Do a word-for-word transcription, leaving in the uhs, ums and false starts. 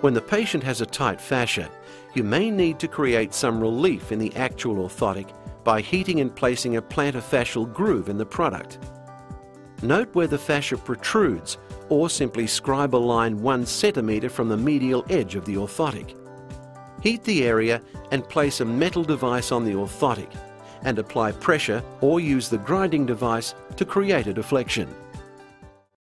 When the patient has a tight fascia, you may need to create some relief in the actual orthotic by heating and placing a plantar fascial groove in the product. Note where the fascia protrudes, or simply scribe a line one centimetre from the medial edge of the orthotic. Heat the area and place a metal device on the orthotic, and apply pressure or use the grinding device to create a deflection.